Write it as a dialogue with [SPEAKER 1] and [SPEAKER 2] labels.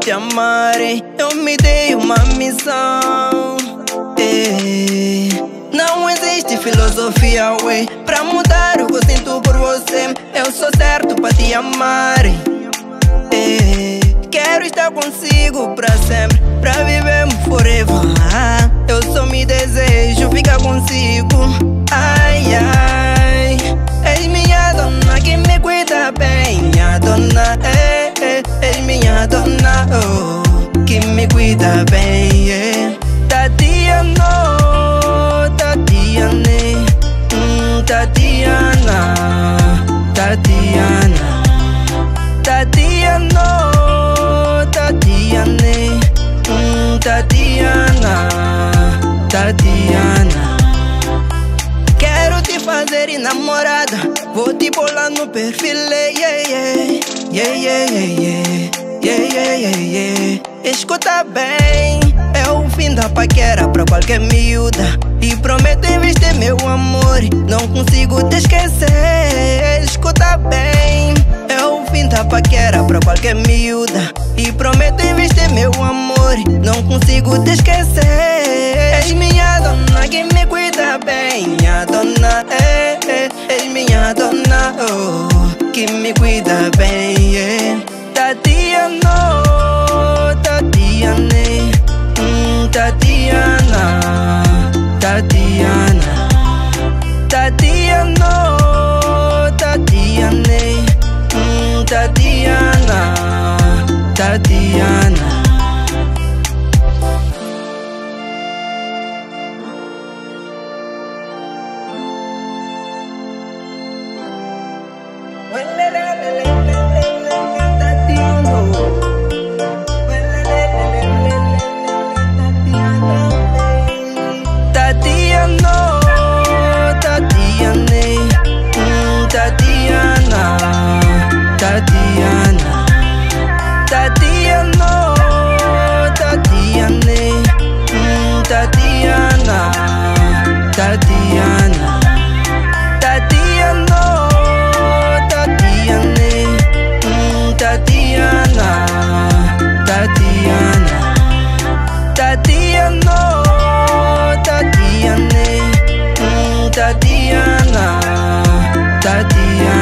[SPEAKER 1] te amar. Eu me dei uma missão. Não existe filosofia, ué, pra mudar o que eu sinto por você. Eu sou certo pra te amar. Quero estar consigo pra sempre, pra vivermos forever. Eu só me desejo ficar consigo. Ai, ai, és minha dona que me cuida bem. Minha dona, és minha dona, oh, que me cuida bem. Tatiana, Tatiana, Tatiana, Tatiana, Tatiana, Tatiana, Tatiana, Tatiana. Quero te fazer namorada, vou te bolar no perfil, Escuta bem, é o fim da paquera pra qualquer miúda. E prometo investir meu amor, não consigo te esquecer. Escuta bem, é o fim da paquera pra qualquer miúda. E prometo investir meu amor, não consigo te esquecer. És minha dona que me cuida bem. Minha dona, és minha dona, oh, que me cuida bem. Tatiana, Tatiana, Tatiana, Tatiana, Tatiana, Tatiana, Tatiana, Tatiana. Tatiana, Tatiana, Tatiana, Tatiana, Tatiana, Tatiana, Tatiana, Tatiana, Tatiana, Tatiana, Tatiana, Tatiana, Tatiana.